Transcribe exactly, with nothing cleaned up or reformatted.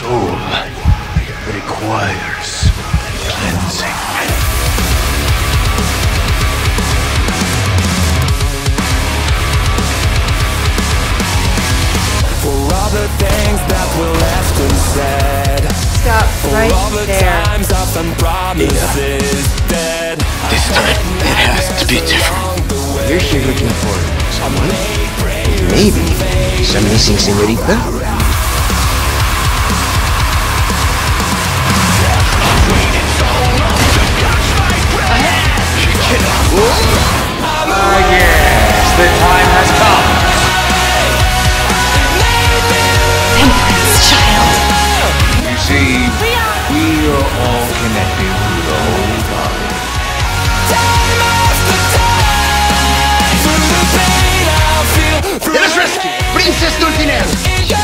soul requires cleansing. For all the things that were left unsaid. Stop right all the there. times off and promises dead. This time, it has to be different. You're here looking for someone? Maybe some missing señorita? Ah, yes, the time has come. Temperance, child. You see, we are all connected to the whole body. Through the pain I feel, through ¡Eres Rescue! ¡Princess Dulcinea!